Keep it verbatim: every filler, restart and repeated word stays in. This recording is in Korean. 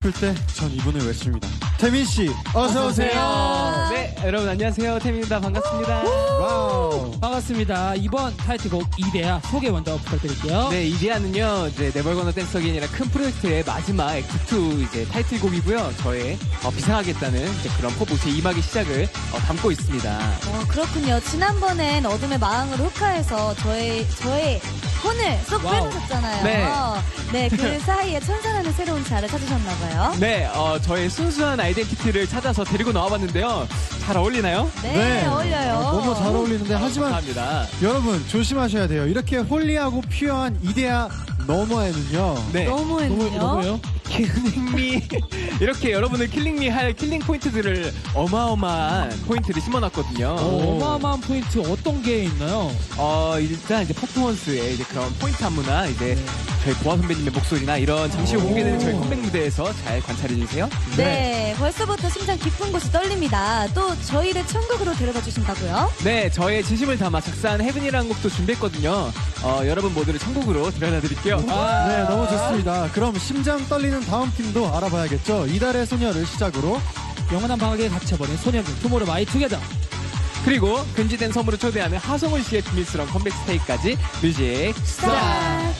때 전 이분을 외칩니다. 태민 씨, 어서 오세요. 네, 여러분 안녕하세요. 태민입니다. 반갑습니다. 와우. 반갑습니다. 이번 타이틀곡 이데아 소개 먼저 부탁드릴게요. 네, 이데아는요, 이제 Never Gonna Dance Again이라는 큰 프로젝트의 마지막 액트 이 이제 타이틀곡이고요. 저의 어, 비상하겠다는 이제 그런 포부 제 이 막의 시작을 어, 담고 있습니다. 어, 그렇군요. 지난번엔 어둠의 마왕으로 흑화해서 저의, 저의 혼을 쏙 와우. 빼놓으셨잖아요. 네. 네, 그 사이에 천사라는 새로운 자를 찾으셨나봐요. 네, 어, 저의 순수한 아이덴티티를 찾아서 데리고 나와봤는데요. 잘 어울리나요? 네, 네. 어울려요. 어, 너무 잘 어울리는데 하지만 감사합니다. 여러분 조심하셔야 돼요. 이렇게 홀리하고 퓨어한 이데아 너머에는요. 네. 너무했네요. 너무요? 킬링미 이렇게 여러분을 킬링미 할 킬링 포인트들을 어마어마한 포인트를 심어놨거든요. 어, 어마어마한 포인트 어떤 게 있나요? 어 일단 이제 퍼포먼스에 이제 그런 포인트 안무나 이제 네. 저희 보아 선배님의 목소리나 이런 잠시 후 공개되는 저희 컴백 무대에서 잘 관찰해 주세요. 네, 벌써부터 심장 깊은 곳이 떨립니다. 또 저희를 천국으로 데려다 주신다고요? 네, 저의 진심을 담아 작사한 헤븐이라는 곡도 준비했거든요. 어, 여러분 모두를 천국으로 데려다 드릴게요. 네, 너무 좋습니다. 그럼 심장 떨리는 다음 팀도 알아봐야겠죠. 이달의 소녀를 시작으로 영원한 방학에 갇혀버린 소녀들 투모로우 마이 투게더. 그리고 금지된 섬으로 초대하는 하성훈 씨의 비밀스러운 컴백 스테이까지 뮤직 스타트!